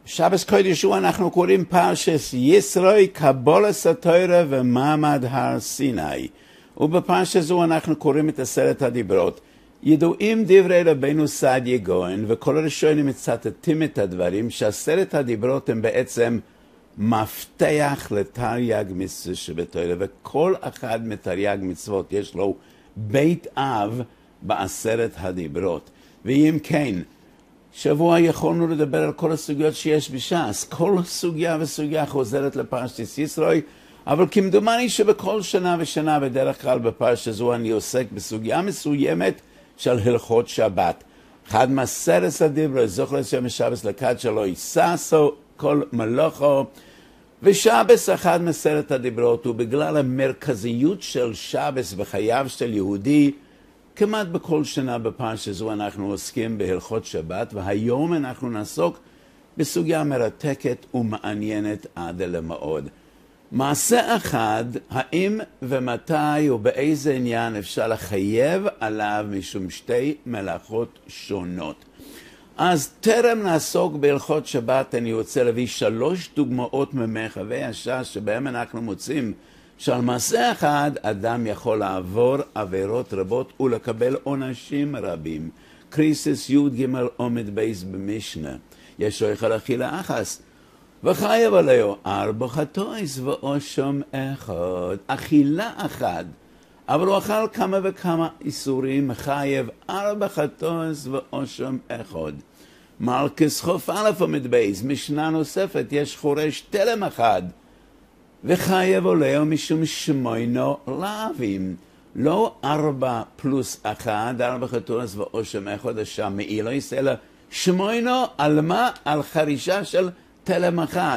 שבס קודש הוא אנחנו קוראים פרשס ישרוי, קבולת התורה ומעמד הר סיני. ובפרשס זו אנחנו קוראים את 10 הדיברות. ידועים דברי רבינו סעדיה גאון, וכל הראשונים מצטטים את הדברים, ש10 הדיברות הם בעצם מפתח לתרי"ג מצוות שבתורה, וכל אחד מתרי"ג מצוות יש לו בית אב ב10 הדיברות. ואם כן, שבוע יכולנו לדבר על כל הסוגיות שיש בש"ס. כל סוגיה וסוגיה חוזרת לפרשת ישרוי, אבל כמדומני שבכל שנה ושנה בדרך כלל בפרשת זו אני עוסק בסוגיה מסוימת של הלכות שבת. אחד מ10 הדיברות, זוכר לשם שבס לקד שלא יססו כל מלאכו, ושבס אחד מ10 הדיברות, ובגלל המרכזיות של שבס בחייו של יהודי, כמעט בכל שנה בפרשת זו אנחנו עוסקים בהלכות שבת, והיום אנחנו נעסוק בסוגיה מרתקת ומעניינת עד למאוד. מעשה אחד, האם ומתי ובאיזה עניין אפשר לחייב עליו משום 2 מלאכות שונות. אז טרם נעסוק בהלכות שבת, אני רוצה להביא 3 דוגמאות ממרחבי הש"ס שבהם אנחנו מוצאים שעל מעשה אחד אדם יכול לעבור עבירות רבות ולקבל עונשים רבים. קריסס י' ג' עומד בייס במשנה. יש אוכל אכילה אחס, וחייב עליו 4 חטאוס ואושם אחד. אכילה אחת, אבל הוא אכל כמה וכמה איסורים, חייב 4 חטאוס ואושם אחד. מלכס חוף א' עומד בייס, משנה נוספת, יש חורש תלם אחד, וחייב עולהו משום 8 להבים. לא 4 פלוס 1, 4 חטאוס ואושם אחד השם מאילויס, אלא 8 על מה? על חרישה של תלם אחד.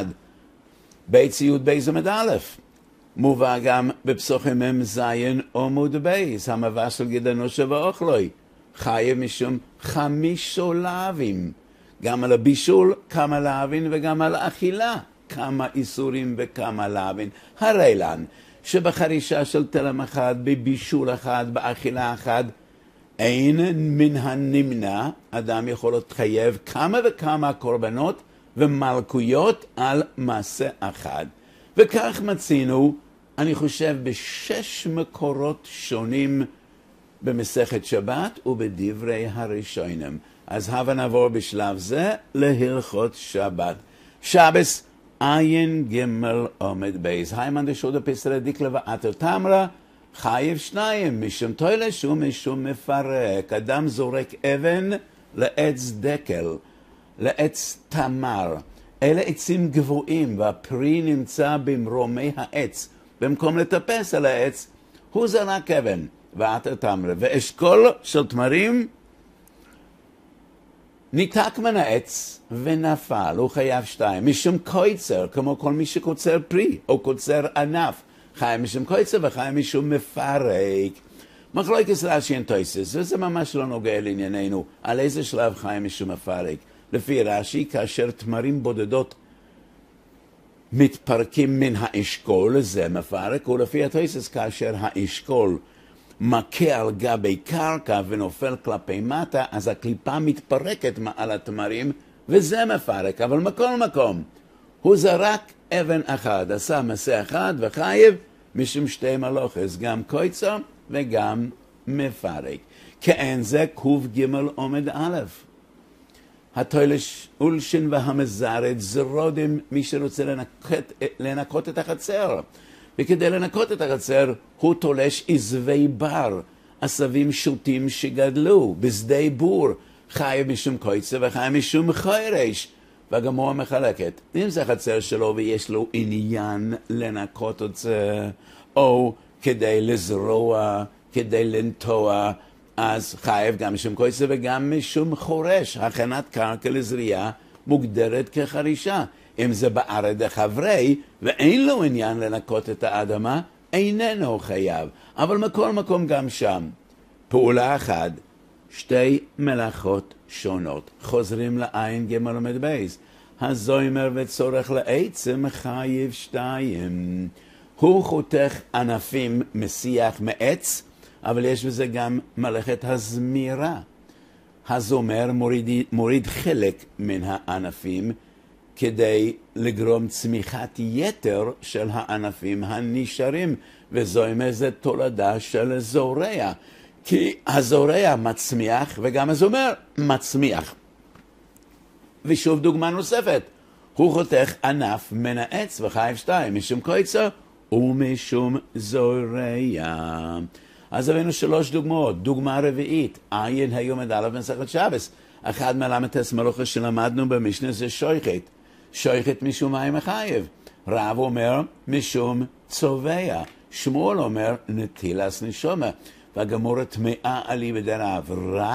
בית ציוד בייס עמוד א', מובא גם בפסוחים מ"ז עמוד בייס, המבש של גדנו שבאוכלוי, חייב משום 5 להבים. גם על הבישול כמה להבין, וגם על האכילה כמה איסורים וכמה להבין. הרי לן שבחרישה של תלם אחד, בבישול אחד, באכילה אחד, אין מן הנמנע אדם יכול להתחייב כמה וכמה קורבנות ומלכויות על מעשה אחד. וכך מצינו, אני חושב, ב6 מקורות שונים במסכת שבת ובדברי הראשונים. אז הבה נעבור בשלב זה להלכות שבת. שבס עין ג' עומד בייס. היימן דשוד הפסר דיקלה ואתר תמרה, חייב 2, משום תוילש ומשום מפרק. אדם זורק אבן לעץ דקל, לעץ תמר. אלה עצים גבוהים, והפרי נמצא במרומי העץ. במקום לטפס על העץ, הוא זרק אבן ואתר תמרה. ואשכול של תמרים ניתק מן העץ ונפל, הוא חייב 2. משום קויצר, כמו כל מי שקוצר פרי או קוצר ענף, חייב משום קויצר וחייב משום מפרק. מחלוקת רש"י ותוספות, וזה ממש לא נוגע לענייננו, על איזה שלב חייב משום מפרק. לפי רש"י, כאשר תמרים בודדות מתפרקים מן האשכול, זה מפרק, ולפי התוספות, כאשר האשכול מכה על גבי קרקע ונופל כלפי מטה, אז הקליפה מתפרקת מעל התמרים, וזה מפרק. אבל מכל מקום, הוא זרק אבן אחד, עשה מעשה אחד וחייב משום 2 מלאכות, גם קויצר וגם מפרק. כאין זה ק"ג עומד א'. התוילש אולשין והמזרת זרודים, מי שרוצה לנקות את החצר. וכדי לנקות את החצר, הוא תולש עזבי בר, עשבים שוטים שגדלו בשדה בור, חייב משום קויצר וחייב משום חורש. והגמרא מחלקת, אם זה החצר שלו ויש לו עניין לנקות את זה, או כדי לזרוע, כדי לנטוע, אז חייב גם משום קויצר וגם משום חורש. הכנת קרקע לזריעה מוגדרת כחרישה. אם זה בארץ החברי ואין לו עניין לנקות את האדמה, איננו חייב. אבל מכל מקום גם שם, פעולה אחת, 2 מלאכות שונות. חוזרים לעין ג' עומד בייס. הזוימר וצורך לעצם חייב 2. הוא חותך ענפים מסיח מעץ, אבל יש בזה גם מלאכת הזמירה. הזומר מוריד חלק מן הענפים, כדי לגרום צמיחת יתר של הענפים הנשארים, וזוימר זה תולדה של זורע, כי הזורע מצמיח וגם הזומר מצמיח. ושוב דוגמה נוספת, הוא חותך ענף מן העץ וחייב 2 משום קויצר ומשום זורע. אז הבאנו 3 דוגמאות. דוגמה רביעית, עין היום מדלת מסכת שבס. אחד מלמד מלוכה שלמדנו במשנה זה שויכת. שויכת משום מים החייב. רב אומר משום צובע. שמואל אומר נטילס נשומה. והגמורה טמאה עלי בדרב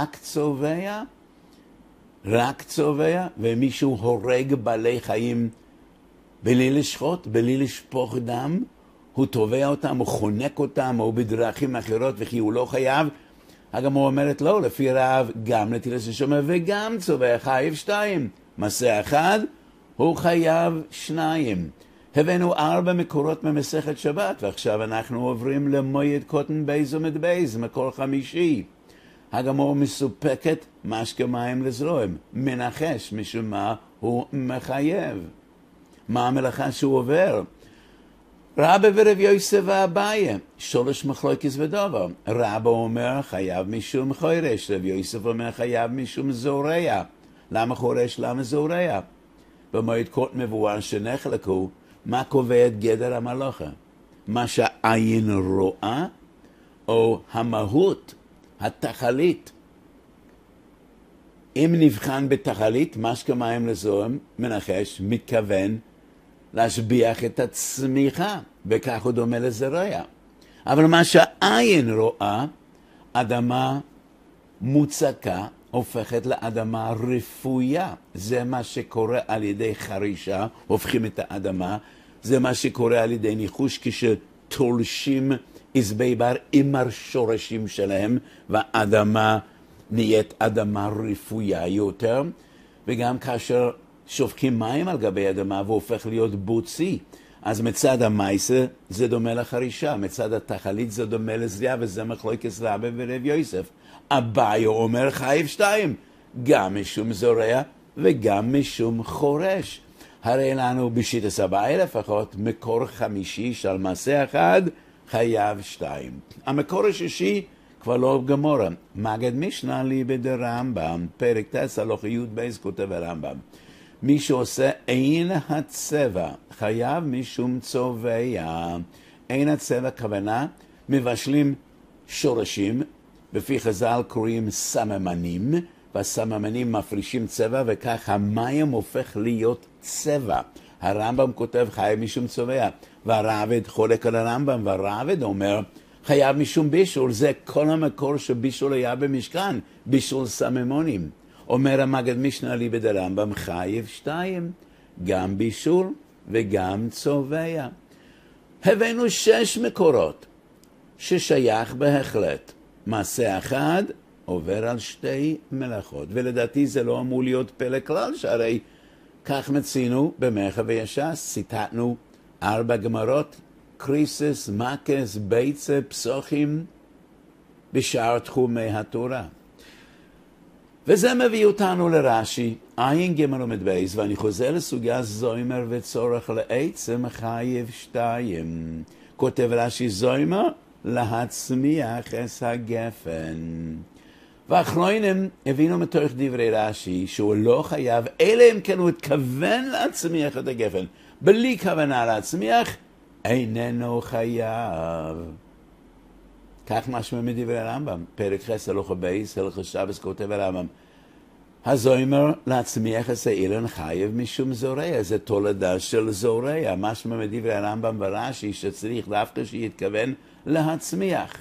רק צובע, ומישהו הורג בעלי חיים בלי לשחוט, בלי לשפוך דם, הוא תובע אותם, הוא חונק אותם, או בדרכים אחרות, וכי הוא לא חייב. הגמורה אומרת לא, לפי רב, גם נטילת נשומה וגם צובע חייב 2. מעשה אחד, הוא חייב 2. הבאנו 4 מקורות ממסכת שבת, ועכשיו אנחנו עוברים למועד קוטן בייז ומדבייז, מקור חמישי. הגמור מסופקת משקה מים לזרועם, מנחש משום מה הוא מחייב. מה המלאכה שהוא עובר? רבא ורב יוסף ואביי, 3 מחלוקת ודובר. רבא אומר חייב משום חורש, רב יוסף אומר חייב משום זורע. למה חורש? למה זורע? במועד קוטן מבואר שנחלקו, מה קובע את גדר המלאכה? מה שהעין רואה או המהות, התכלית? אם נבחן בתכלית, משקה מים לזורם, מנחש, מתכוון להשביח את הצמיחה, וכך הוא דומה לזרע. אבל מה שהעין רואה, אדמה מוצקה, הופכת לאדמה רפויה. זה מה שקורה על ידי חרישה, הופכים את האדמה. זה מה שקורה על ידי ניחוש כשתולשים עזבי בר עם השורשים שלהם, והאדמה נהיית אדמה רפויה יותר. וגם כאשר שופכים מים על גבי אדמה והופך להיות בוצי, אז מצד המייסה זה דומה לחרישה, מצד התכלית זה דומה לזריעה, וזה מחלוקת רבא ורב יוסף. אביי אומר חייב 2, גם משום זורע וגם משום חורש. הרי לנו בשיטת אביי לפחות מקור חמישי של מעשה אחד חייב 2. המקור השישי כבר לא גמורה. מגד משנה לי בדרמב"ם, פרק 9 הלכה י' בייס כותב הרמב"ם. מי שעושה אין הצבע חייב משום צובע. אין הצבע כוונה מבשלים שורשים, בפי חז"ל קוראים סממנים, והסממנים מפרישים צבע, וכך המים הופך להיות צבע. הרמב"ם כותב חייב משום צובע, והרעבד חולק על הרמב"ם, והרעבד אומר חייב משום בישול. זה כל המקור שבישול היה במשכן, בישול סממונים. אומר המגד משנה לי בדרמב"ם חייב 2, גם בישול וגם צובע. הבאנו 6 מקורות ששייך בהחלט. מעשה אחד עובר על 2 מלאכות, ולדעתי זה לא אמור להיות פלא כלל, שהרי כך מצינו במלאכה ויש"ס, ציטטנו 4 גמרות, קריסס, מקס, ביצה, פסוחים, בשאר תחומי התורה. וזה מביא אותנו לרש"י, עין ג' ומדבייס, ואני חוזר לסוגיה זוימר וצורך לעצם חייב 2. כותב רש"י זוימר להצמיח את הגפן. ואחרונים הבינו מתוך דברי רש"י שהוא לא חייב, אלא אם כן הוא התכוון להצמיח את הגפן. בלי כוונה להצמיח, איננו חייב. כך משמע מדברי הרמב"ם, פרק ח' הלכה בייס, הלכה שבס כותב הרמב"ם. הזוימר להצמיח את האילן חייב משום זורע, זה תולדה של זורע. משמע מדברי הרמב"ם ורש"י שצריך דווקא שיתכוון להצמיח.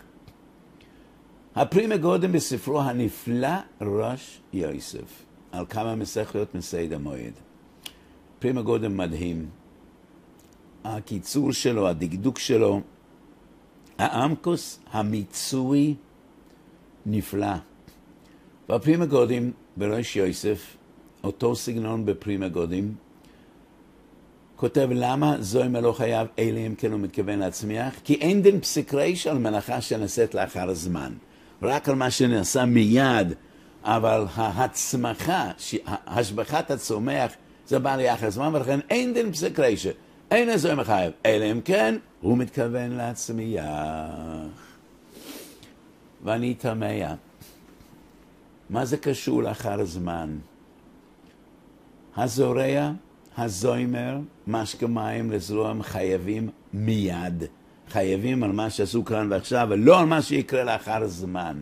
הפרי מגודם בספרו הנפלא ראש יוסף, על כמה מסכות מסעיד המועד. פרי מגודם מדהים. הקיצור שלו, הדקדוק שלו, העמקוס, המיצוי, נפלא. והפרי מגודים בראש יוסף, אותו סגנון בפרי מגודים, כותב למה זוימר לא חייב אלא אם כן הוא מתכוון להצמיח, כי אין דין פסיק ריש על מלאכה שנעשית לאחר הזמן. רק על מה שנעשה מיד, אבל ההצמחה, השבחת הצומח, זה בא לי אחרי זמן, ולכן אין דין פסק רישא, אין איזה מחייב, אלא אם כן, הוא מתכוון להצמיח. ואני תמה, מה זה קשור לאחר זמן? הזורע, הזוימר, משקה מים לזרוע חייבים מיד. חייבים על מה שעשו כאן ועכשיו, ולא על מה שיקרה לאחר זמן.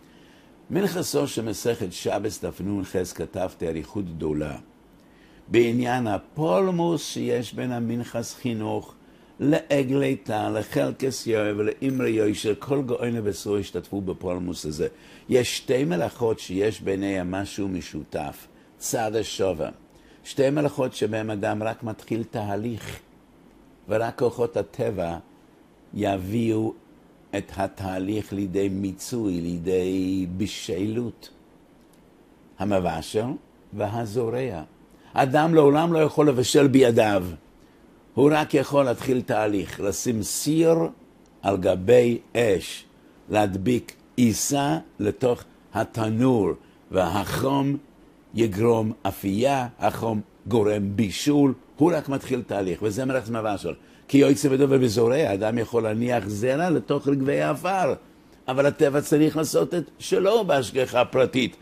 מנחסו שמסכת שבס דף נ"ח כתבתי אריכות גדולה. בעניין הפולמוס שיש בין המנחס חינוך לעגלי תא, לחלקס יואב ולאמרי יוישר, כל גאוני בסור השתתפו בפולמוס הזה. יש שתי מלאכות שיש ביניהם משהו משותף, צד השווה. שתי מלאכות שבהם אדם רק מתחיל תהליך, ורק כוחות הטבע יביאו את התהליך לידי מיצוי, לידי בשלות. המבשל והזורע. אדם לעולם לא יכול לבשל בידיו. הוא רק יכול להתחיל תהליך, לשים סיר על גבי אש, להדביק עיסה לתוך התנור, והחום יגרום אפייה, החום גורם בישול, הוא רק מתחיל תהליך, וזה מלאכת מבשל. כי יוצא ודובר בזורע, אדם יכול להניח זרע לתוך רגבי האפר, אבל הטבע צריך לעשות את שלו בהשגחה פרטית.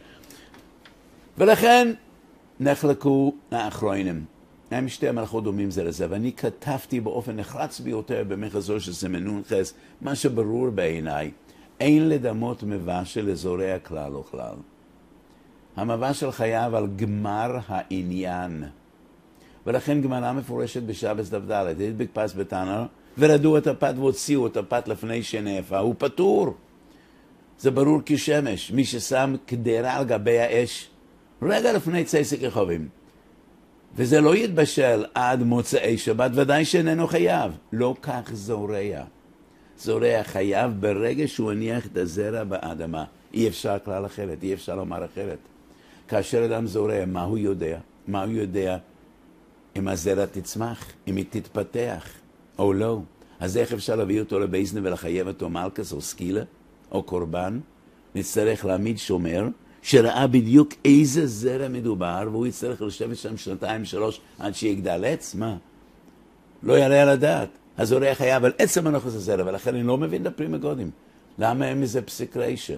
ולכן נחלקו האחרונים. הם שתי המלאכות דומים זה לזה, ואני כתבתי באופן נחרץ ביותר במחזור של סימן נ"ח, מה שברור בעיניי, אין לדמות מבשל לזורע כלל או כלל. המבשל חייב על גמר העניין. ולכן גמרא מפורשת בשבס דף ד', הדביק פס בתנר, ורדו את הפת והוציאו את הפת לפני שנאפה, הוא פטור. זה ברור כשמש, מי ששם קדרה על גבי האש, רגע לפני צייסק רחובים. וזה לא יתבשל עד מוצאי שבת, ודאי שאיננו חייב. לא כך זורע. זורע חייב ברגע שהוא הניח את הזרע באדמה. אי אפשר כלל אחרת, אי אפשר לומר אחרת. כאשר אדם זורע, מה הוא יודע? מה הוא יודע אם הזרע תצמח, אם היא תתפתח, או לא? אז איך אפשר להביא אותו לבייסנה ולחייב אותו מלכס או סקילה, או קורבן? נצטרך להעמיד שומר, שראה בדיוק איזה זרע מדובר, והוא יצטרך לשבת שם 2-3 עד שיגדל עץ, מה? לא יראה על הדעת. הזורע חייב על עצם הנוכס הזרע, ולכן אני לא מבין את הפרי מגודים. למה הם מזה פסיק רישא?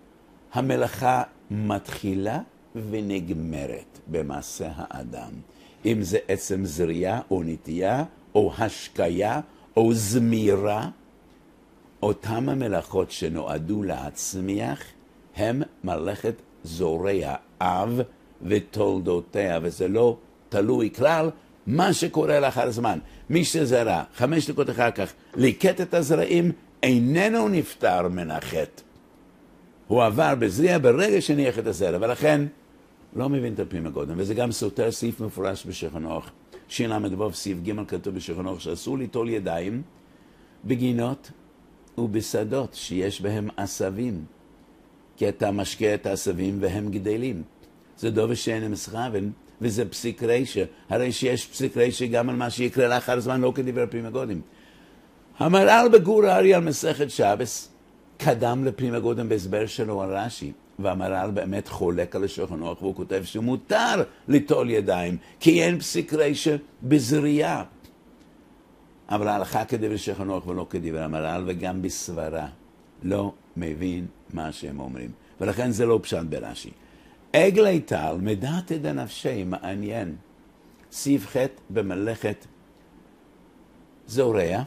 המלאכה מתחילה ונגמרת במעשה האדם. אם זה עצם זריעה או נטייה, או השקיה, או זמירה, אותם המלאכות שנועדו להצמיח, הם מלאכת זורע אב ותולדותיה, וזה לא תלוי כלל מה שקורה לאחר זמן. מי שזרע 5 דקות אחר כך ליקט את הזרעים, איננו נפטר מן החטא. הוא עבר בזריעה ברגע שניח את הזרע, ולכן לא מבין את הפנים הקודם, וזה גם סותר סעיף מפורש בשולחן ערוך. של"ו סעיף ג' כתוב בשולחן ערוך שאסור ליטול ידיים בגינות ובשדות שיש בהם עשבים, כי אתה משקה את העשבים והם גדלים. זה דבר שאין מסכוון, וזה פסיק רישא. הרי שיש פסיק רישא גם על מה שיקרה לאחר זמן, לא כדבר הפנים הקודם. המהר"ל בגור הארי על מסכת שבס קדם לפנים הקודם בהסבר שלו על רש"י, והמהר"ל באמת חולק על השולחן ערוך, והוא כותב שמותר ליטול ידיים, כי אין פסיק רישא בזריעה. אבל ההלכה כדבר השולחן ערוך ולא כדבר המהר"ל, וגם בסברה לא מבין מה שהם אומרים. ולכן זה לא פשט ברש"י. עגלי תל, מדעת דנפשי, מעניין. סעיף ח' במלאכת זורע.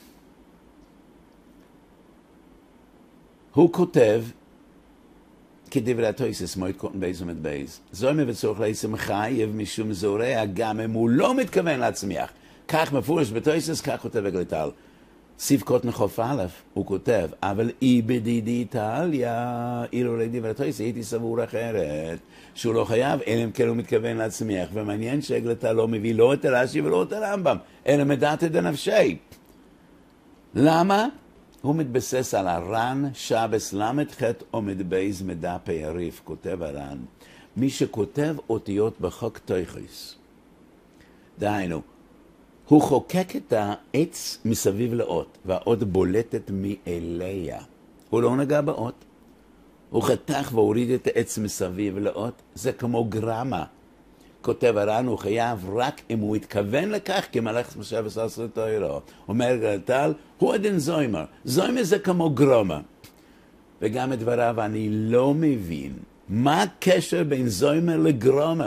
הוא כותב, כדברי התוספות, מועד קוטן בייז ומת בייז. זוהי מבצורך לעצם חייב משום זורע, גם אם הוא לא מתכוון להצמיח. כך מפורש בתוספות, כך כותב עגלי תל. סעיף קוטן חוף א', הוא כותב, אבל אי בדידי תליה, אילו לדברי התוספות, הייתי סבור אחרת, שהוא לא חייב, אלא אם כן הוא מתכוון להצמיח, ומעניין שעגלי תל לא מביא לא את רש"י ולא את הרמב"ם, אלא מדעת דנפשי. למה? הוא מתבסס על הר"ן שבס ל"ח עומד בייז מדפי הריף, כותב הר"ן. מי שכותב אותיות בחוק תויכוס, דהיינו, הוא חוקק את העץ מסביב לאות, והאות בולטת מאליה. הוא לא נגע באות. הוא חתך והוריד את העץ מסביב לאות, זה כמו גרמה. כותב הר"ן, הוא חייב רק אם הוא התכוון לכך, כי מלאכת משה וסעשה תוירו. אומר גלטל, הוא עדין זוימר. זוימר זה כמו גרומה. וגם את דבריו אני לא מבין. מה הקשר בין זוימר לגרומה?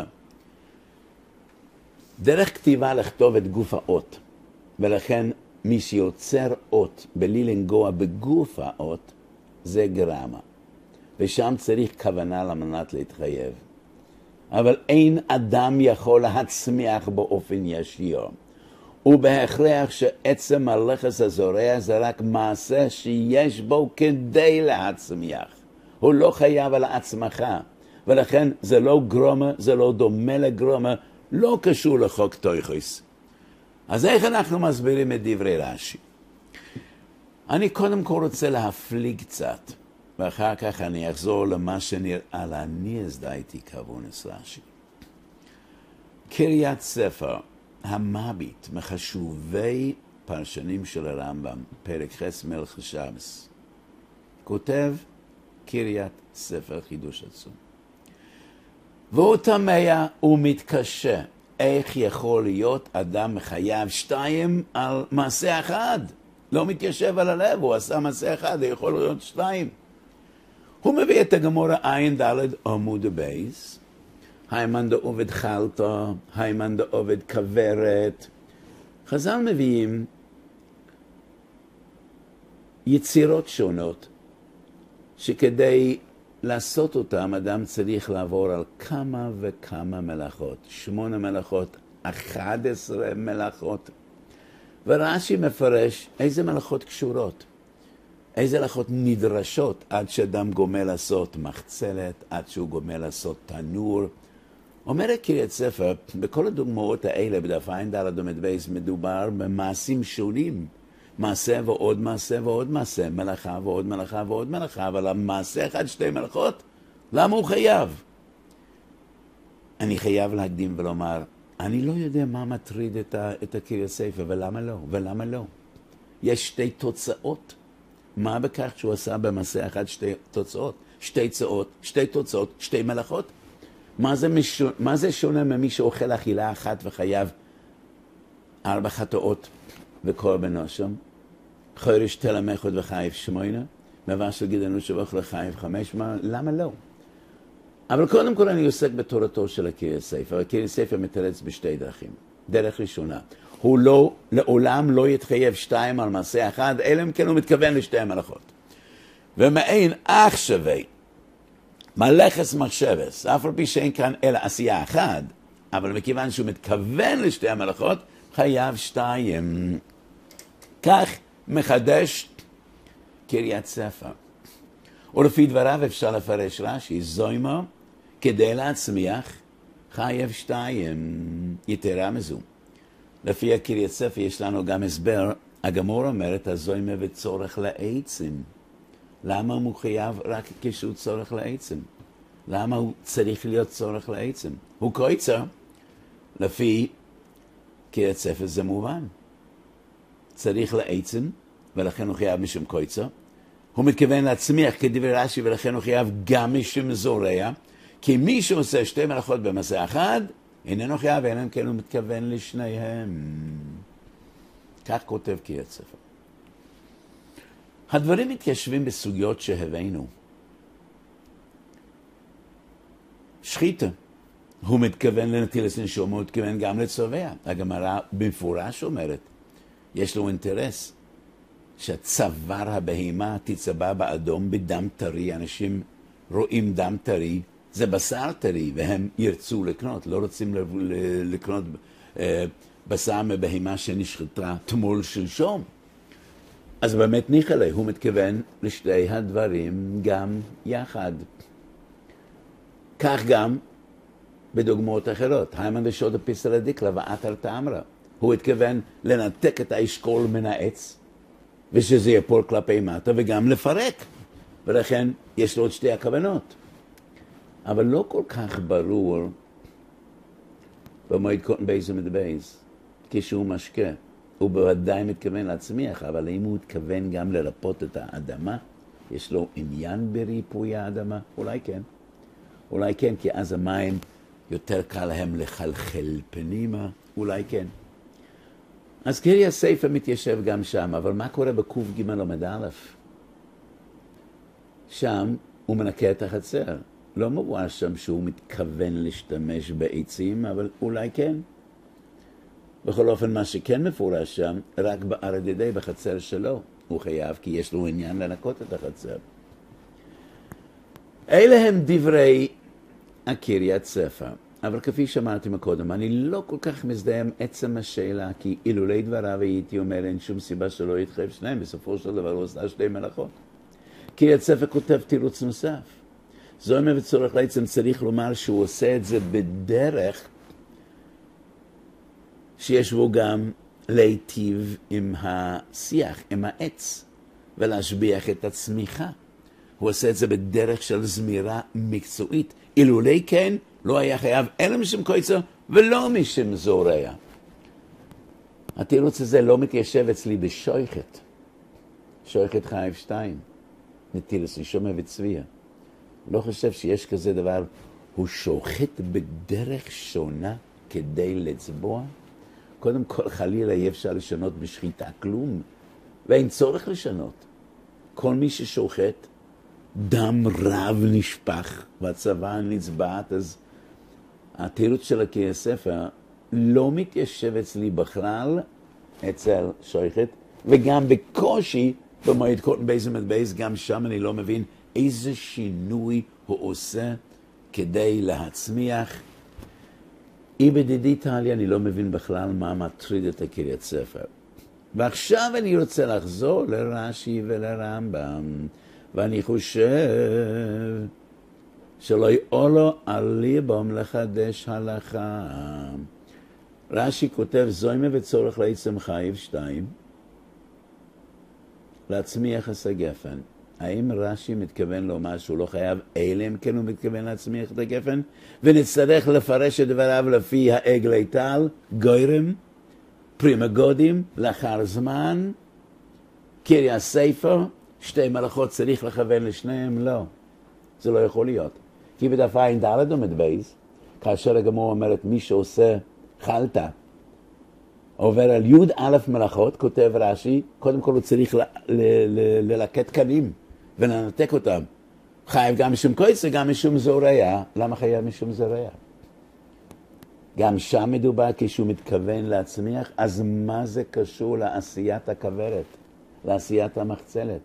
דרך כתיבה לכתוב את גוף האות. ולכן מי שיוצר אות בלי לנגוע בגוף האות, זה גרמה. ושם צריך כוונה על מנת להתחייב. אבל אין אדם יכול להצמיח באופן ישיר. ובהכרח שעצם מלאכת הזורע זה רק מעשה שיש בו כדי להצמיח. הוא לא חייב על ההצמחה. ולכן זה לא גרומה, זה לא דומה לגרומה, לא קשור לחוק תויכוס. אז איך אנחנו מסבירים את דברי רש"י? אני קודם כל רוצה להפליג קצת, ואחר כך אני אחזור למה שנראה לעני הזדהיתי כבונס רש"י. קריית ספר, המביט, מחשובי פרשנים של הרמב"ם, פרק חס מלך שבס, כותב קריית ספר חידוש עצום. והוא תמה ומתקשה, איך יכול להיות אדם מחייב שתיים על מעשה אחד? לא מתיישב על הלב, הוא עשה מעשה אחד, הוא יכול להיות שתיים. הוא מביא את הגמורה עין ד' עמוד הבייס, היימן דעובד חלטה, היימן דעובד כברת. חז"ל מביאים יצירות שונות, שכדי לעשות אותם, אדם צריך לעבור על כמה וכמה מלאכות. 8 מלאכות, 11 מלאכות. ורש"י מפרש איזה מלאכות קשורות, איזה מלאכות נדרשות עד שאדם גומל לעשות מחצלת, עד שהוא גומל לעשות תנור. אומרת קריית ספר, בכל הדוגמאות האלה, בדף עין ד' עמוד בייס, מדובר במעשים שונים. מעשה ועוד מעשה ועוד מעשה, מלאכה ועוד מלאכה ועוד מלאכה, אבל המעשה אחד 2 מלאכות, למה הוא חייב? אני חייב להקדים ולומר, אני לא יודע מה מטריד את הקריאת ספר, ולמה לא, ולמה לא. יש 2 תוצאות. מה בכך שהוא עשה במעשה אחד 2 תוצאות? 2 תוצאות, 2 מלאכות? מה זה שונה ממי שאוכל אכילה אחת וחייב 4 חטאות וקורבן נושם? חורש תלמחת וחייב 8, מבשל גידנו שבח לחייב 5, למה לא? אבל קודם כל אני עוסק בתורתו של הקריאת ספר. הקריאת ספר מתרץ ב2 דרכים. דרך ראשונה, הוא לעולם לא יתחייב 2 על מעשה אחד, אלא אם כן הוא מתכוון ל2 מלאכות. ומעין אך שווה, מלאכת מחשבת, אף על פי שאין כאן אלא עשייה אחת, אבל מכיוון שהוא מתכוון ל2 מלאכות, חייב 2. כך מחדש קריית ספר. ולפי דבריו אפשר לפרש רש"י, זוימר, כדי להצמיח, חייב 2. יתרה מזו. לפי הקריאת ספר יש לנו גם הסבר, הגמור אומרת, הזוימר וצורך לעצם. למה הוא חייב רק כשהוא צורך לעצם? למה הוא צריך להיות צורך לעצם? הוא קויצר, לפי קריאת ספר זה מובן. צריך לעצם, ולכן הוא חייב משום קויצר. הוא מתכוון להצמיח כדברי רש"י, ולכן הוא חייב גם משום זורע, כי מי שעושה 2 מלאכות במעשה אחד, איננו חייב, אלא אם כן הוא מתכוון לשניהם. כך כותב קריאת ספר. הדברים מתיישבים בסוגיות שהבאנו. שחיטה. הוא מתכוון לנטילת נשום, הוא מתכוון גם לצובע. הגמרא במפורש אומרת, יש לו אינטרס שהצוואר הבהימה תצבע באדום בדם טרי. אנשים רואים דם טרי, זה בשר טרי, והם ירצו לקנות, לא רוצים לקנות בשר מבהימה שנשחטה תמול שלשום. אז באמת ניחלה, הוא מתכוון לשתי הדברים גם יחד. כך גם בדוגמאות אחרות. היימן ושוד הפיסל הדיקלה ואתר תאמרה. הוא התכוון לנתק את האשכול מן העץ, ושזה יפול כלפי מטה, וגם לפרק. ולכן יש לו עוד 2 הכוונות. אבל לא כל כך ברור במועד קוטן בייס ומדבייס, כשהוא משקה. הוא בוודאי מתכוון להצמיח, אבל אם הוא מתכוון גם לרפות את האדמה, יש לו עניין בריפוי האדמה? אולי כן. אולי כן, כי אז המים יותר קל להם לחלחל פנימה? אולי כן. אז קריא הספר מתיישב גם שם, אבל מה קורה בקוף ג' עמוד א'? שם הוא מנקה את החצר. לא מבואר שם שהוא מתכוון להשתמש בעצים, אבל אולי כן. בכל אופן, מה שכן מפורש שם, רק בערד ידי בחצר שלו. הוא חייב, כי יש לו עניין לנקות את החצר. אלה הם דברי הקריאת ספר. אבל כפי שאמרתי מקודם, אני לא כל כך מזדהה עם עצם השאלה, כי אילולי דבריו הייתי אומר, אין שום סיבה שלא יתחייב שניים, בסופו של דבר הוא עושה שתי מלאכות. קריאת ספר כותב תירוץ נוסף. זוהמה וצורך לעצם צריך לומר שהוא עושה את זה בדרך שיש בו גם להיטיב עם השיח, עם העץ, ולהשביח את הצמיחה. הוא עושה את זה בדרך של זמירה מקצועית. אילולי כן, לא היה חייב אלא משום קויצר ולא משום זורע. התירוץ הזה לא מתיישב אצלי בשויכת. שויכת חייב 2. נטילס שומע וצביע. לא חושב שיש כזה דבר. הוא שוחט בדרך שונה כדי לצבוע. קודם כל חלילה אי אפשר לשנות בשחיטה כלום. ואין צורך לשנות. כל מי ששוחט, דם רב נשפך והצבא נצבעת, אז התירוץ של הקריאת ספר לא מתיישב אצלי בכלל אצל שויכת, וגם בקושי במועד קוטן בייס עמוד בייס, גם שם אני לא מבין איזה שינוי הוא עושה כדי להצמיח. בדידי טלי אני לא מבין בכלל מה מטריד את הקריאת ספר. ועכשיו אני רוצה לחזור לרש"י ולרמב"ם, ואני חושב שלא יעולו על ליבם לחדש הלכה. רש"י כותב זוהמה וצורך לעצם חייב 2, להצמיח את הגפן. האם רש"י מתכוון לומר שהוא לא חייב, אלא אם כן הוא מתכוון להצמיח את הגפן? ונצטרך לפרש את דבריו לפי העגלי טל, גוירם, פרימגודים, לאחר זמן, קריאת ספר, שתי מלאכות צריך לכוון לשניהם? לא. זה לא יכול להיות. כי בדף עין ד' עמוד בייס, כאשר הגמרא אומרת מי שעושה חלטה, עובר על י' א' מלאכות, כותב רש"י, קודם כל הוא צריך ללקט קנים ולנתק אותם. חייב גם משום קויצר, גם משום זורע. למה חייב משום זורע? גם שם מדובר כשהוא מתכוון להצמיח, אז מה זה קשור לעשיית הכוורת, לעשיית המחצלת?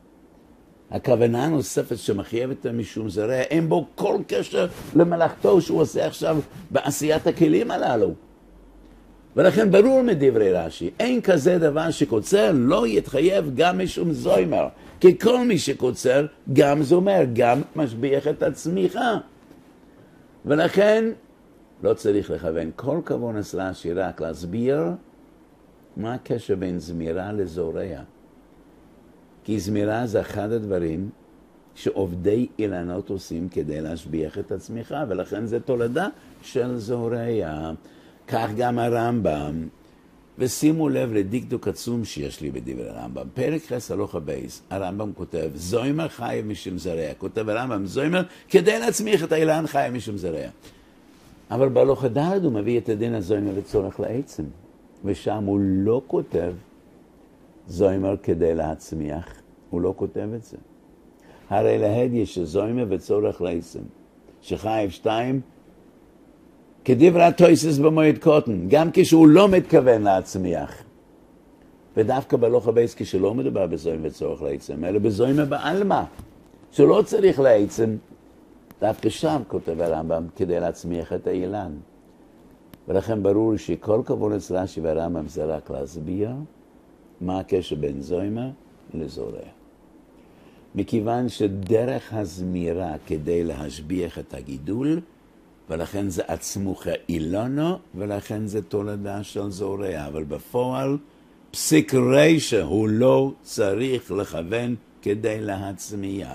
הכוונה הנוספת שמחייבת משום זרע, אין בו כל קשר למלאכתו שהוא עושה עכשיו בעשיית הכלים הללו. ולכן ברור מדברי רש"י, אין כזה דבר שקוצר לא יתחייב גם משום זוימר, כי כל מי שקוצר גם זומר, גם משביח את הצמיחה. ולכן לא צריך לכוון. כל כוון אצל רש"י רק להסביר מה הקשר בין זמירה לזורע. כי זמירה זה אחד הדברים שעובדי אילנות עושים כדי להשביח את הצמיחה, ולכן זה תולדה של זורע. כך גם הרמב"ם, ושימו לב לדקדוק עצום שיש לי בדברי הרמב"ם. פרק חס הלוך הבייס, הרמב"ם כותב, זוימר חייב משום זרע. כותב הרמב"ם, זוימר כדי להצמיח את האילן חייב משום זרע. אבל בהלוך הד' הוא מביא את הדין הזוימר לצורך לעצם. ושם הוא לא כותב זוימר כדי להצמיח. הוא לא כותב את זה. הרי להד יש זוימר וצורך לעצם. שחייב 2, כדברי התויסס במועד קוטן, גם כשהוא לא מתכוון להצמיח. ודווקא בהלוך הבייס כשלא מדובר בזוימר וצורך לעצם, אלא בזוימר בעלמא, שלא צריך לעצם, דווקא שם כותב הרמב"ם כדי להצמיח את האילן. ולכן ברור שכל כוון אצל רש"י והרמב"ם זה רק להסביר מה הקשר בין זוימר לזורע. מכיוון שדרך הזמירה כדי להשביח את הגידול, ולכן זה עצמוך אילונו, ולכן זה תולדה של זורע. אבל בפועל, פסיק רשע הוא לא צריך לכוון כדי להצמיח.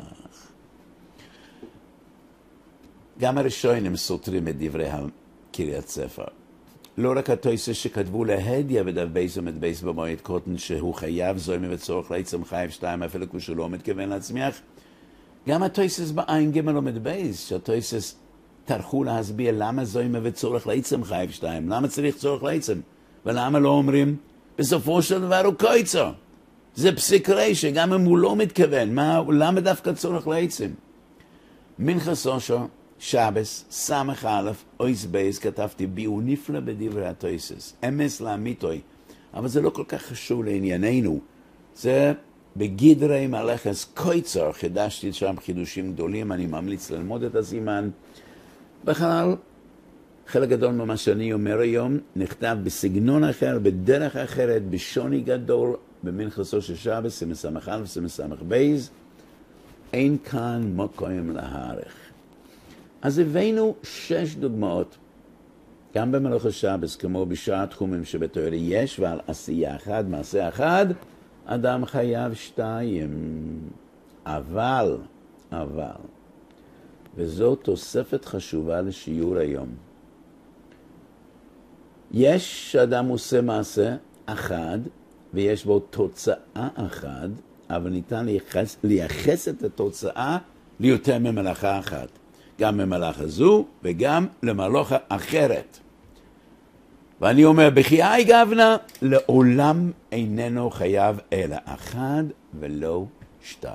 גם הראשונים סותרים את דברי הקריאת ספר. לא רק התויסס שכתבו להדיה בדף בייס עמוד בייס במועד קוטן שהוא חייב זוימר וצורך לעצם חייב 2 אפילו כשהוא לא מתכוון להצמיח. גם התויסס בעין ג' עמוד בייס, שהתויסס טרחו להסביר למה זוימה וצורך לעצם חייב 2, למה צריך צורך לעצם, ולמה לא אומרים, בסופו של דבר הוא קויצר. זה פסיק רשע, גם אם הוא לא מתכוון, למה דווקא צורך לעצם? מנחס אושר, שבס, סמך א', אויס בייס, כתבתי ביאור נפלא בדברי התויסס, אמס לאמיתוי, אבל זה לא כל כך חשוב לענייננו, זה בגדרי מלאכס קויצר, חידשתי שם חידושים גדולים, אני ממליץ ללמוד את הסימן. בכלל, חלק גדול ממה שאני אומר היום, נכתב בסגנון אחר, בדרך אחרת, בשוני גדול, במנחסו של שבס, סמסמך א', סמסמך בייס, אין כאן מקום להערך. אז הבאנו 6 דוגמאות, גם במלאכות שבס, כמו בשאר התחומים שבתורה יש, ועל עשייה אחד, מעשה אחד, אדם חייב 2. אבל, וזו תוספת חשובה לשיעור היום. יש אדם עושה מעשה אחד, ויש בו תוצאה אחת, אבל ניתן לייחס את התוצאה ליותר ממלאכה אחת. גם ממלאכה זו וגם למלאכה אחרת. ואני אומר, בחיי גבנה, לעולם איננו חייב אלא 1 ולא 2.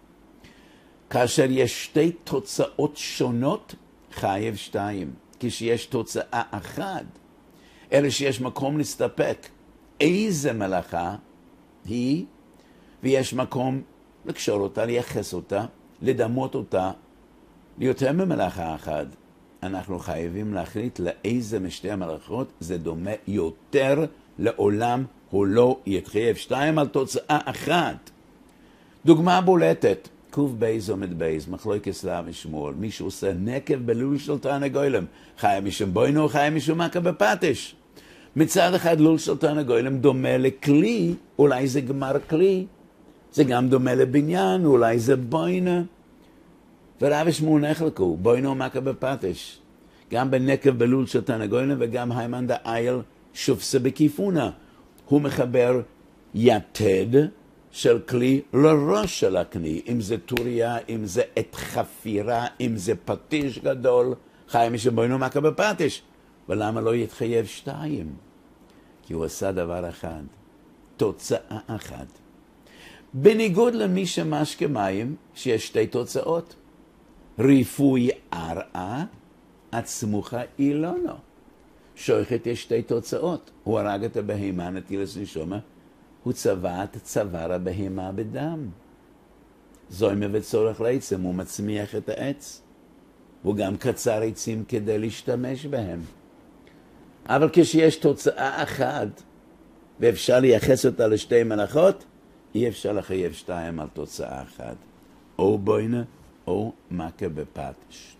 כאשר יש 2 תוצאות שונות, חייב 2. כשיש תוצאה אחת, אלא שיש מקום להסתפק איזה מלאכה היא, ויש מקום לקשור אותה, לייחס אותה, לדמות אותה, ליותר ממלאכה אחת. אנחנו חייבים להחליט לאיזה משתי המלאכות זה דומה יותר, לעולם הוא לא יתחייב 2 על תוצאה אחת. דוגמה בולטת, קוב בייז עומד בייז, מחלוקת סלאב ושמואל, מי שעושה נקב בלול של תרנגולים, חי משום בוינו, חי משום מכה בפטיש. מצד אחד לול של תרנגולים דומה לכלי, אולי זה גמר כלי, זה גם דומה לבניין, אולי זה בוינה. ורב ושמואל נחלקו, בוינו מכה בפטיש. גם בנקב בלול של תרנגולים וגם היימן דאייל שופסה בכיפונה. הוא מחבר יתד של כלי לראש של הכלי, אם זה טוריה, אם זה עת חפירה, אם זה פטיש גדול, חי משום בוינו מכה בפטיש. ולמה לא יתחייב 2? כי הוא עשה דבר אחד, תוצאה אחת. בניגוד למי שמשקה מים, שיש 2 תוצאות. ריפוי ערעה, עצמוכה אילונו. שויכת יש 2 תוצאות. הוא הרג את הבהמה, נטילת נשמה, הוא צבע את צוואר הבהמה בדם. זוימה וצורך לעצם, הוא מצמיח את העץ. הוא גם קצר עצים כדי להשתמש בהם. אבל כשיש תוצאה אחת, ואפשר לייחס אותה ל2 מלאכות, אי אפשר לחייב 2 על תוצאה אחת. או בוינה, או מכה בפטיש.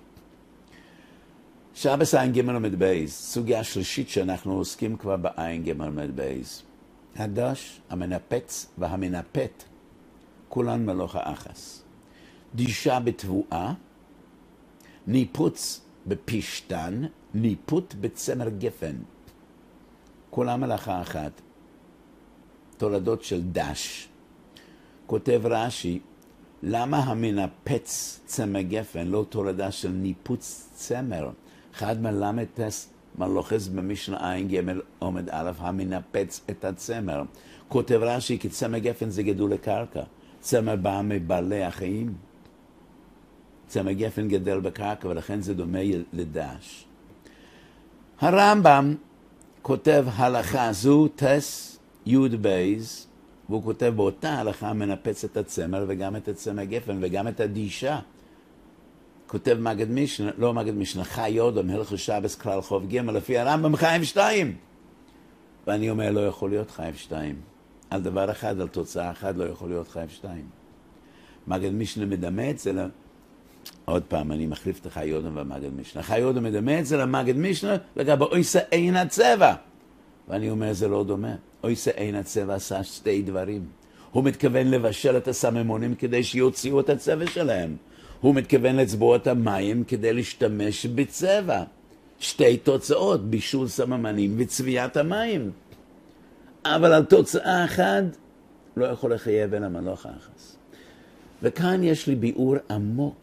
שבס עין ג' עמוד בייז, סוגיה שלישית שאנחנו עוסקים כבר בעין ג' עמוד בייז. הדש, המנפץ והמנפת, כולן מלאכה אחת. דישה בתבואה, ניפוץ בפשתן, ניפוט בצמר גפן. כולן מלאכה אחת. תולדות של דש. כותב רש"י, למה המנפץ צמר גפן לא תולדה של ניפוץ צמר? אחד מלמדס מלוכס במשנה עין ג' עומד א', המנפץ את הצמר. כותב רש"י, כי צמר גפן זה גידול לקרקע. צמר בא מבעלי החיים. צמר גפן גדל בקרקע, ולכן זה דומה לדש. הרמב"ם כותב הלכה זו, טס י' בייז, והוא כותב באותה הלכה מנפץ את הצמר וגם את הצמר גפן וגם את הדישה. כותב מגד משנה, לא מגד משנה, חי יודם, הלכו שבס כלל חוב ג' לפי הרמב"ם חייב 2. ואני אומר, לא יכול להיות חייב 2. על דבר אחד, על תוצאה אחת, לא יכול להיות חייב 2. מגד משנה מדמה את זה, עוד פעם, אני מחליף את החי יודם והמגד משנה. חי יודם מדמה את זה למגד משנה, לגבי אויסה אין הצבע. ואני אומר, זה לא דומה. אויסה אין הצבע עשה 2 דברים. הוא מתכוון לבשל את הסממונים כדי שיוציאו את הצבע שלהם. הוא מתכוון לצבוע את המים כדי להשתמש בצבע. 2 תוצאות, בישול סממנים וצביעת המים. אבל על תוצאה אחת לא יכול לחייב אלא מלאכה אחת. וכאן יש לי ביאור עמוק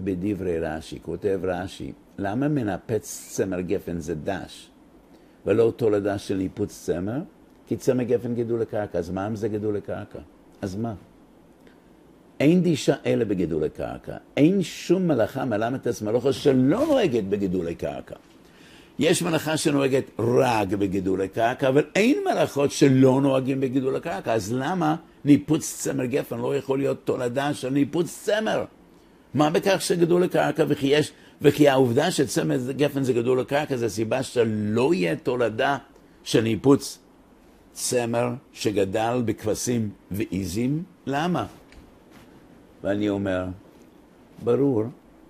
בדברי רש"י, כותב רש"י, למה מנפץ צמר גפן זה דש, ולא תולדה של ניפוץ צמר? כי צמר גפן גידול לקרקע, אז מה אם זה גידול לקרקע? אז מה? אין דישה אלא בגידול הקרקע. אין שום מלאכה מלאכת מלאכה שלא נוהגת בגידול הקרקע. יש מלאכה שנוהגת רק בגידול הקרקע, אבל אין מלאכות שלא נוהגים בגידול הקרקע. אז למה ניפוץ צמר גפן לא יכול להיות תולדה של ניפוץ צמר? מה בכך שגידול הקרקע וכי העובדה שצמר גפן זה גידול הקרקע זה סיבה שלא יהיה תולדה של ניפוץ צמר שגדל בכבשים ועיזים? למה? ואני אומר, ברור,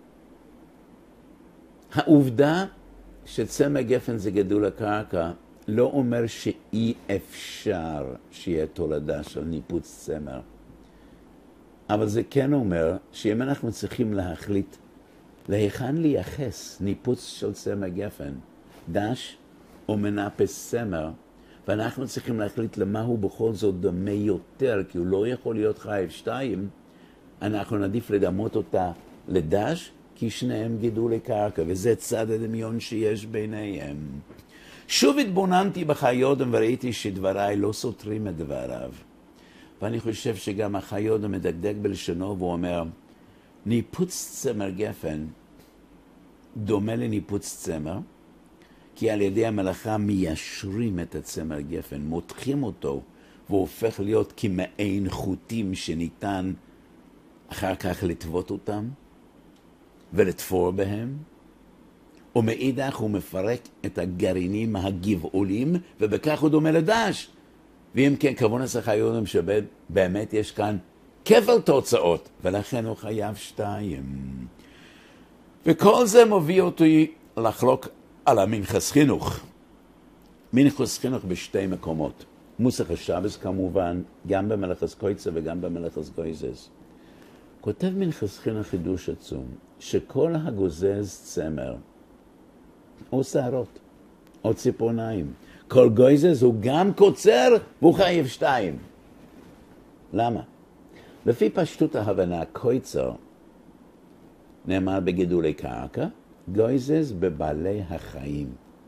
העובדה שצמר גפן זה גידול הקרקע לא אומר שאי אפשר שיהיה תולדה של ניפוץ צמר. אבל זה כן אומר שאם אנחנו צריכים להחליט להיכן לייחס ניפוץ של צמר גפן, דש או מנפץ צמר, ואנחנו צריכים להחליט למה הוא בכל זאת דומה יותר, כי הוא לא יכול להיות חייב 2, אנחנו נעדיף לדמות אותה לדש, כי שניהם גידולי קרקע, וזה צד הדמיון שיש ביניהם. שוב התבוננתי בחיות וראיתי שדבריי לא סותרים את דבריו. ואני חושב שגם החיות מדקדק בלשונו והוא אומר, ניפוץ צמר גפן דומה לניפוץ צמר, כי על ידי המלאכה מיישרים את הצמר גפן, מותחים אותו, והוא הופך להיות כמעין חוטים שניתן אחר כך לטוות אותם ולתפור בהם, ומאידך הוא מפרק את הגרעינים הגבעולים, ובכך הוא דומה לדש. ואם כן, כוונס החיות שבאמת יש כאן כפל תוצאות, ולכן הוא חייב 2. וכל זה מוביל אותי לחלוק על המנחס חינוך. מנחס חינוך בשתי מקומות. מוסך השבס כמובן, גם במלאכת קויצר וגם במלאכת גויזז. כותב מנחס חינוך חידוש עצום, שכל הגוזז צמר, או שערות, או ציפורניים, כל גויזז הוא גם קוצר והוא חייב 2. למה? לפי פשטות ההבנה, קויצר נאמר בגידולי קרקע, גויזז בבעלי החיים.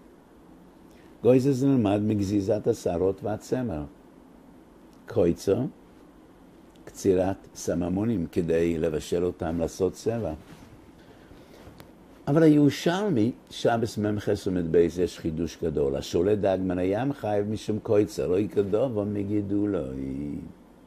גויזז נלמד מגזיזת השערות והצמר. קויצר, קצירת סממונים כדי לבשל אותם לעשות צבע. אבל הירושלמי, שבס ממחס ומדבייס, יש חידוש גדול. השולט דג מן הים חייב משום קויצר, לא יקדוב ומגידולוי.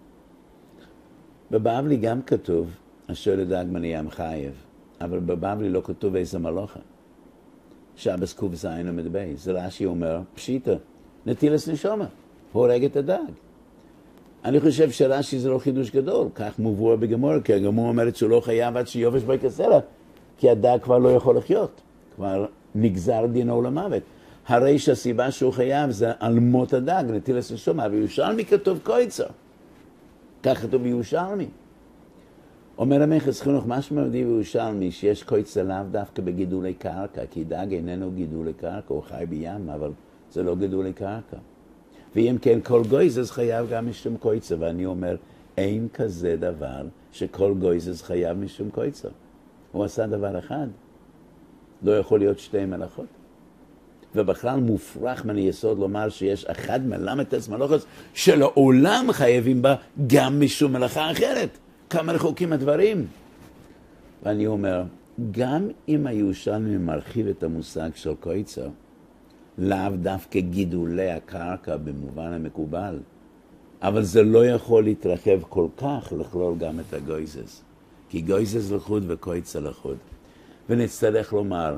בבבלי גם כתוב, השולט דג מן הים חייב, אבל בבבלי לא כתוב איזה מלוכה. שבס קוב זין ומדבייס. זה רש"י אומר, פשיטה, נטילס נשומה, הורג את הדג. אני חושב שרש"י זה לא חידוש גדול, כך מובוא בגמור, כי הגמור אומרת שהוא לא חייב עד שיובש בו כסלע, כי הדג כבר לא יכול לחיות, כבר נגזר דינו למוות. הרי שהסיבה שהוא חייב זה על מות הדג, נטילס נשומה, וירושלמי כתוב קויצר. כך כתוב בירושלמי. אומר המנחס חינוך, משמע בירושלמי שיש קויצר לאו דווקא בגידולי קרקע, כי דג איננו גידולי קרקע, הוא חי בים, אבל זה לא גידולי קרקע. ואם כן, כל גויזז חייב גם משום קויצר, ואני אומר, אין כזה דבר שכל גויזז חייב משום קויצר. הוא עשה דבר אחד. לא יכול להיות 2 מלאכות. ובכלל מופרך מן היסוד לומר שיש אחד מלאכת מלאכות שלעולם חייבים בה גם משום מלאכה אחרת. כמה רחוקים הדברים. ואני אומר, גם אם הירושלמי מרחיב את המושג של קויצר, לאו דווקא גידולי הקרקע במובן המקובל, אבל זה לא יכול להתרחב כל כך לכלול גם את הגויזז, כי גויזז לחוד וקויצר לחוד. ונצטרך לומר,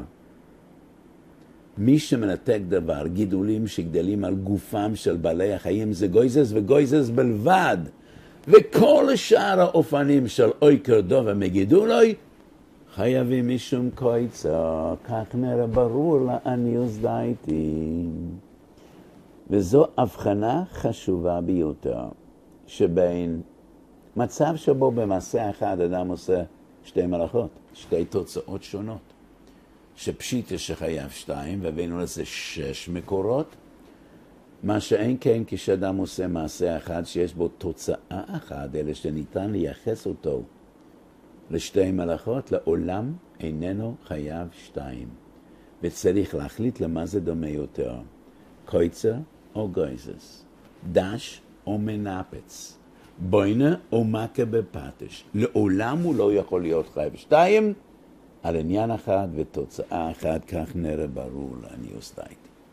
מי שמנתק דבר, גידולים שגדלים על גופם של בעלי החיים, זה גויזז וגויזז בלבד, וכל שאר האופנים של אוי קרדו ומגידולוי, חייבים משום קויצר, כך נראה ברור לעניוס דייתי. וזו הבחנה חשובה ביותר, שבין מצב שבו במעשה אחד אדם עושה 2 מלאכות, 2 תוצאות שונות, שפשיט שחייב 2, והבאנו לזה 6 מקורות, מה שאין כן כשאדם עושה מעשה אחד שיש בו תוצאה אחת, אלא שניתן לייחס אותו לשתי מלאכות לעולם איננו חייב שתיים. וצריך להחליט למה זה דומה יותר. קויצר או גויזס. דש או מנפץ. בוינה או מכה בפטש. לעולם הוא לא יכול להיות חייב שתיים, על עניין אחד ותוצאה אחת, כך נראה ברור לעניות דעת.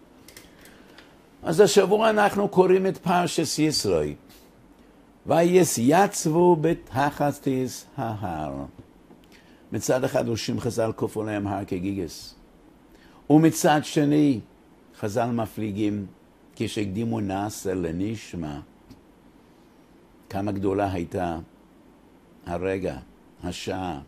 אז השבוע אנחנו קוראים את פרשת יתרו. ויתייצבו בתחתית ההר. מצד אחד דורשים חז"ל כופו להם הר כגיגס. ומצד שני חז"ל מפליגים כשהקדימו נעשה לנשמה. כמה גדולה הייתה הרגע, השעה.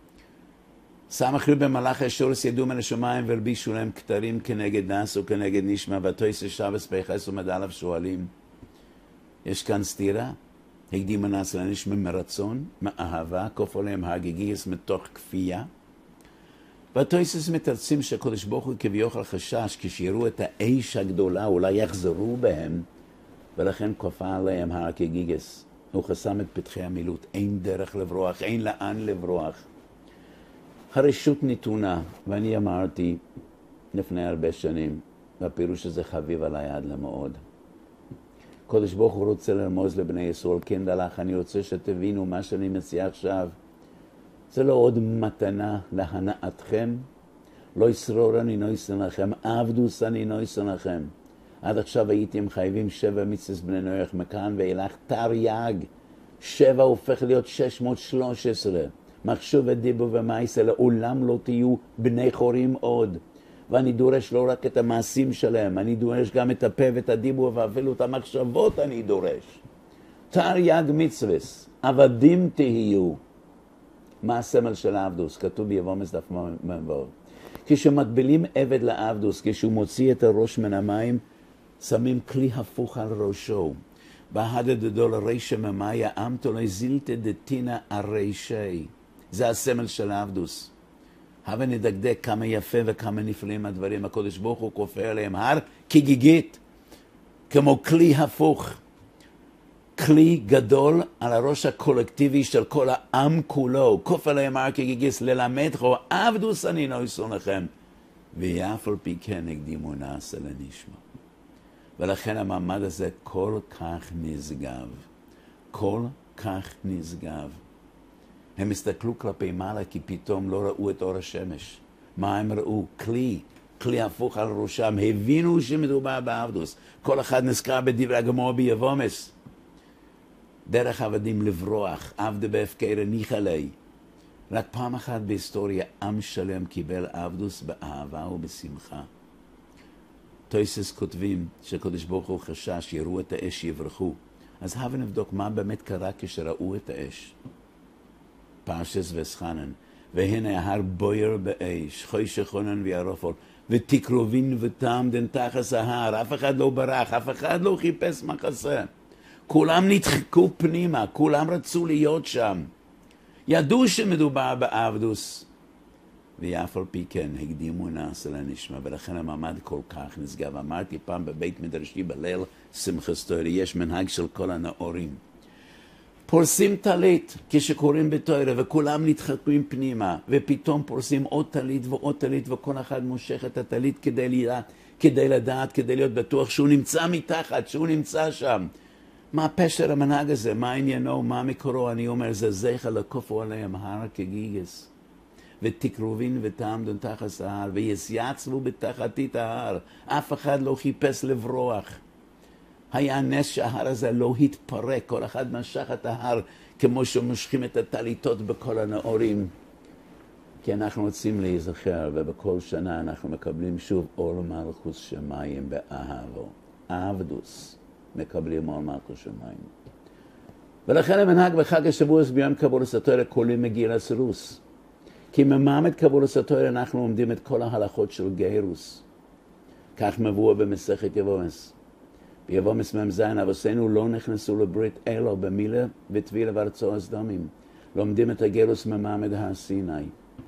סמכו במלאך השורס ידעו מן השמיים והלבישו להם כתרים כנגד נס וכנגד נשמה, ותויסי שבס פייחס ומדעליו שואלים. יש כאן סתירה? הקדימו נס לנשמה מרצון, מאהבה, כופו להם הגיגיס מתוך כפייה. והתויסס מתרצים שהקדוש ברוך הוא כביכול חשש כשיראו את האש הגדולה אולי יחזרו בהם, ולכן כופה עליהם הר כגיגס. הוא חסם את פתחי המילוט, אין דרך לברוח, אין לאן לברוח. הרשות נתונה, ואני אמרתי לפני הרבה שנים, והפירוש הזה חביב עליי עד למאוד. קדוש ברוך הוא רוצה לרמוז לבני ישראל, כן דלך, אני רוצה שתבינו מה שאני מציע עכשיו. זה לא עוד מתנה להנאתכם, לא ישרור אני נויסן לכם, עבדוס אני נויסן לכם. עד עכשיו הייתם חייבים 7 מצוות בני נוח, מכאן ואילך תרי"ג. 7 הופך להיות 613. מחשוב ודיבור ומעשה, לעולם לא תהיו בני חורים עוד. ואני דורש לא רק את המעשים שלהם, אני דורש גם את הפה ואת הדיבור ואפילו את המחשבות אני דורש. תרי"ג מצוות, עבדים תהיו. מה הסמל של העבדוס? כתוב ביבומס דף מ"ו. כשמקבילים עבד לעבדוס, כשהוא מוציא את הראש מן המים, שמים כלי הפוך על ראשו. בהדדדו לרישא ממאיה אמתו לזילתא דתינא הרישי. זה הסמל של העבדוס. הבה נדקדק כמה יפה וכמה נפלאים הדברים. הקדוש ברוך הוא כופה עליהם הר כגיגית, כמו כלי הפוך. כלי גדול על הראש הקולקטיבי של כל העם כולו. כופה עליהם הר כגיגית, ללמדכם עבדוס אני נויסן לכם. ואף על פי כן הקדימו נעשה לנשמה. ולכן המעמד הזה כל כך נשגב. כל כך נשגב. הם הסתכלו כלפי מעלה כי פתאום לא ראו את אור השמש. מה הם ראו? כלי הפוך על ראשם. הבינו שמדובר בעבדוס. כל אחד נזכר בדברי הגמרא ביבומס. דרך עבדים לברוח, עבדי בהפקר ניחא ליה. רק פעם אחת בהיסטוריה עם שלם קיבל עבדוס באהבה ובשמחה. תויסס כותבים שקדוש ברוך הוא חשש, יראו את האש יברחו. אז הבה נבדוק מה באמת קרה כשראו את האש. פרשת וסחנן, והנה ההר בויר באש, חושך חונן ויערפל, ותקרובין ותעמדן תחת ההר. אף אחד לא ברח, אף אחד לא חיפש מחסה. כולם נדחקו פנימה, כולם רצו להיות שם. ידעו שמדובר בעבדוס. ואף על פי כן הקדימו נעשה לנשמה, ולכן המעמד כל כך נשגב. אמרתי פעם בבית מדרשי בליל שמחת תורה, יש מנהג של כל הנאורים. פורסים טלית כשקוראים בתורה, וכולם נדחקים פנימה, ופתאום פורסים עוד טלית ועוד טלית, וכל אחד מושך את הטלית כדי לדעת, כדי להיות בטוח שהוא נמצא מתחת, שהוא נמצא שם. מה פשר המנהג הזה? מה עניינו? מה מקורו? אני אומר, זה זכר לכופו עליהם הר כגיגס. ותקרובין ותעמדון תחת ההר, ויתייצבו בתחתית ההר. אף אחד לא חיפש לברוח. היה נס שההר הזה לא התפרק, כל אחד משך את ההר כמו שמושכים את הטליתות בכל הנאורים. כי אנחנו רוצים להיזכר, ובכל שנה אנחנו מקבלים שוב אור מלכות שמיים באהבו. עבדוס מקבלים אור מלכות שמיים. ולכן המנהג בחג השבוע ביום קבולת התורה קוראים מגילת רות. כי ממעמד קבולת התורה אנחנו עומדים את כל ההלכות של גירוש. כך מבואר במסכת יבומס. ביבומס מ"ז, אבותינו לא נכנסו לברית אלא במילה וטבילה והרצאות דמים. לומדים את הגירוש ממעמד הר סיני.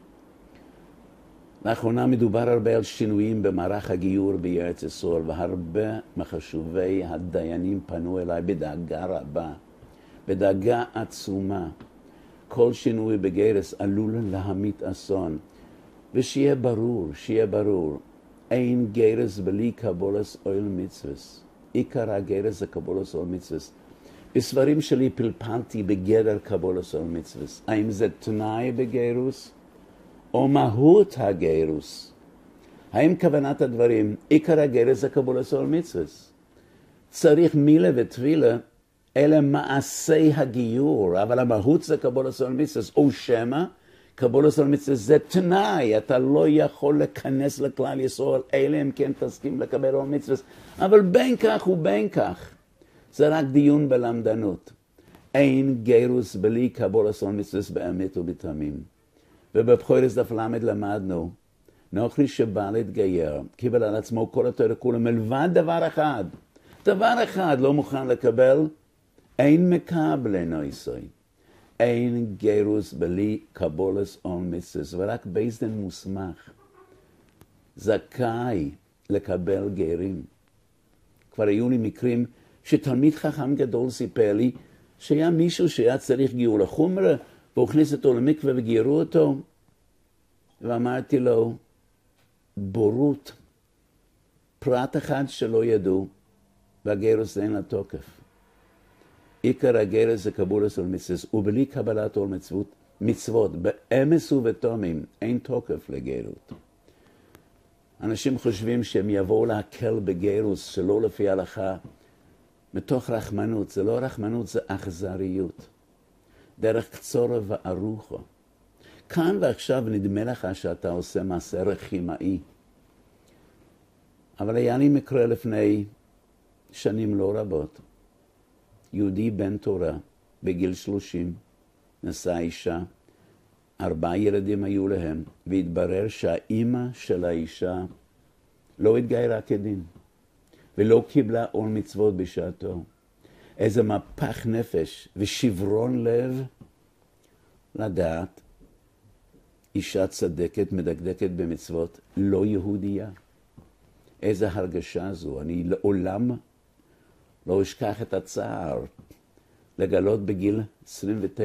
לאחרונה מדובר הרבה על שינויים במערך הגיור בארץ ישראל, והרבה מחשובי הדיינים פנו אליי בדאגה רבה, בדאגה עצומה. כל שינוי בגרס עלול להמיט אסון. ושיהיה ברור, אין גרס בלי קבולס אויל מצווס. עיקר הגרס זה קבולס אויל מצווס. בספרים שלי פלפלתי בגדר קבולס אויל מצווס. האם זה תנאי בגרוס או מהות הגרוס? האם כוונת הדברים, עיקר הגרס זה קבולס אויל מצווס? צריך מילה וטבילה, אלה מעשי הגיור, אבל המהות זה קבולס אויל מצווס. או שמה, קבולס אויל מצווס זה תנאי, אתה לא יכול לכנס לכלל ישראל, אלא אם כן תסכים לקבל אויל מצווס. אבל בין כך ובין כך, זה רק דיון בלמדנות. אין גירוס בלי קבולס אויל מצווס באמת ובתמים. ובבחורס דף למד למדנו, נוכרי שבא להתגייר, קיבל על עצמו כל התורה כולה, מלבד דבר אחד לא מוכן לקבל, אין מקבל נויסוי. אין גירוס בלי קבולס אויל מצווס, ורק בית דין מוסמך זכאי לקבל גרים. כבר היו לי מקרים שתלמיד חכם גדול סיפר לי שהיה מישהו שהיה צריך גיור לחומרה, והוא הכניס אותו למקווה וגיירו אותו, ואמרתי לו, בורות, פרט אחד שלא ידעו, והגירוס אין לה תוקף. עיקר הגרס זה קבולס אויל מצווס, ובלי קבלת עול מצוות, באמס ובתומים, אין תוקף לגרות. אנשים חושבים שהם יבואו להקל בגרוס שלא לפי ההלכה, מתוך רחמנות. זה לא רחמנות, זה אכזריות. דרך קצורה וארוכה. כאן ועכשיו נדמה לך שאתה עושה מעשה רחימאי. אבל היה לי מקרה לפני שנים לא רבות. יהודי בן תורה, בגיל 30, נשא אישה, 4 ילדים היו להם, והתברר שהאימא של האישה לא התגיירה כדין, ולא קיבלה עול מצוות בשעתו. איזה מפח נפש ושברון לב לדעת, אישה צדקת, מדקדקת במצוות, לא יהודייה. איזה הרגשה זו, אני לעולם לא אשכח את הצער, לגלות בגיל 29-30,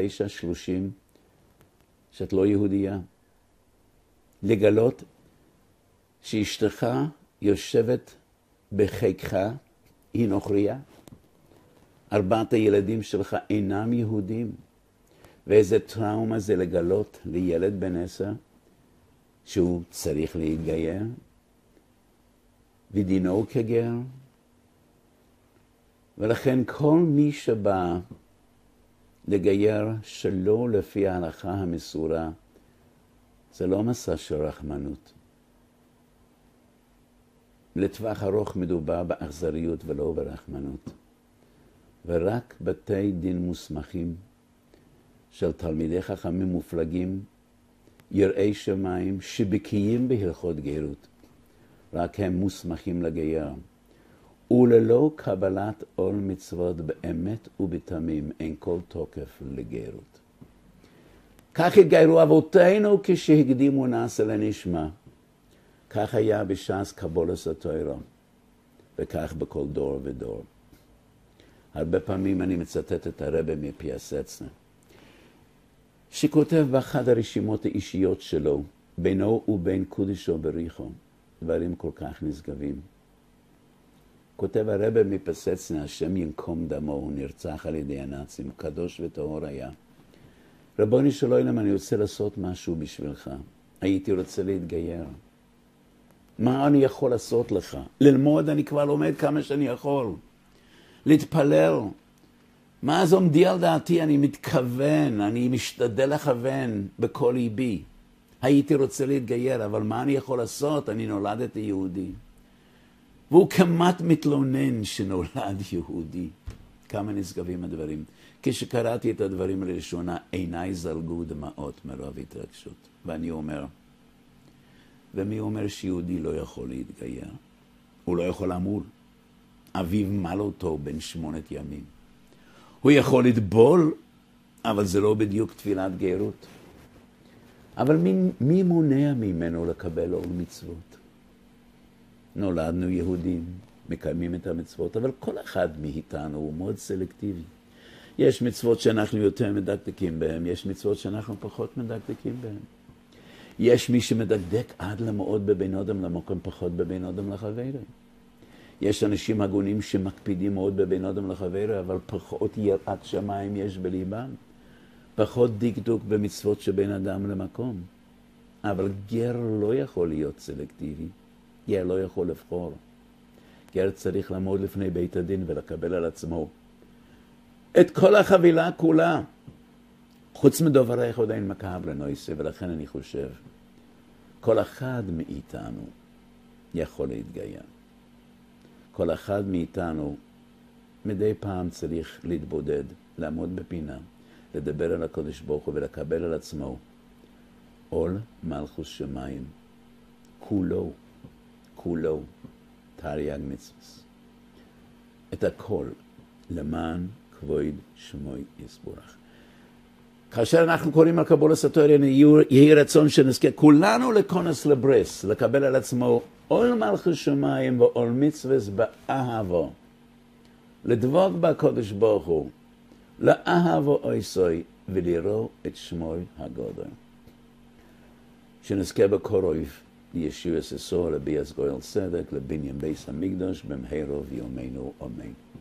שאת לא יהודייה. לגלות שאשתך יושבת בחיקך, היא נוכריה. 4 הילדים שלך אינם יהודים. ואיזה טראומה זה לגלות לילד בן 10, שהוא צריך להתגייר, ודינו כגר. ולכן כל מי שבא לגייר שלא לפי ההלכה המסורה, זה לא מסע של רחמנות. לטווח ארוך מדובר באכזריות ולא ברחמנות. ורק בתי דין מוסמכים של תלמידי חכמים מופלגים, יראי שמיים שבקיאים בהלכות גרות, רק הם מוסמכים לגייר. וללא קבלת עול מצוות באמת ובתמים אין כל תוקף לגרות. כך התגיירו אבותינו כשהקדימו נעשה לנשמה. כך היה בש"ס קבולת התורה, וכך בכל דור ודור. הרבה פעמים אני מצטט את הרבי מפיאסצנה, שכותב באחד הרשימות האישיות שלו, בינו ובין קודשו בריחו, דברים כל כך נשגבים. כותב הרבי מפיאסצנה, השם ינקום דמו, הוא נרצח על ידי הנאצים, קדוש וטהור היה. רבוני של עולם, אני רוצה לעשות משהו בשבילך. הייתי רוצה להתגייר. מה אני יכול לעשות לך? ללמוד, אני כבר לומד כמה שאני יכול. להתפלל. מה אז עומדי על דעתי? אני מתכוון, אני משתדל לכוון בכל ליבי. הייתי רוצה להתגייר, אבל מה אני יכול לעשות? אני נולדתי יהודי. והוא כמעט מתלונן שנולד יהודי. כמה נשגבים הדברים. כשקראתי את הדברים לראשונה, עיניי זלגו דמעות מרוב התרגשות. ואני אומר, ומי אומר שיהודי לא יכול להתגייר? הוא לא יכול למול. אביו מל אותו בן 8 ימים. הוא יכול לטבול, אבל זה לא בדיוק תפילת גרות. אבל מי מונע ממנו לקבל עול מצוות? נולדנו יהודים, מקיימים את המצוות, אבל כל אחד מאיתנו הוא מאוד סלקטיבי. יש מצוות שאנחנו יותר מדקדקים בהם, יש מצוות שאנחנו פחות מדקדקים בהם. יש מי שמדקדק עד למאוד בבין אדם למקום, פחות בבין אדם לחברו. יש אנשים הגונים שמקפידים מאוד בבין אדם לחברו, אבל פחות יראת שמיים יש בליבם. פחות דקדוק במצוות שבין אדם למקום. אבל גר לא יכול להיות סלקטיבי. גר לא יכול לבחור. גר צריך לעמוד לפני בית הדין ולקבל על עצמו את כל החבילה כולה. חוץ מדוברך עוד אין מקהב לנויסה, ולכן אני חושב, כל אחד מאיתנו יכול להתגייר. כל אחד מאיתנו מדי פעם צריך להתבודד, לעמוד בפינה, לדבר על הקדוש ברוך הוא ולקבל על עצמו עול מלכות שמיים. כולו, תרי"ג מצוות. את הכל למען כבוד שמוי יסבורך. כאשר אנחנו קוראים על קבולת התורה, יהי רצון שנזכה כולנו לכונס לברס, לקבל על עצמו עול מלכות שמיים ועול מצוות באהבו. לדבוק בקדוש ברוך הוא, לאהבו אויסוי ולראות את שמוי הגודל. שנזכה בכל אויב, לישוע ששור, לביאס גואל צדק, לבניין בית המקדש, במהרה בימינו אמן.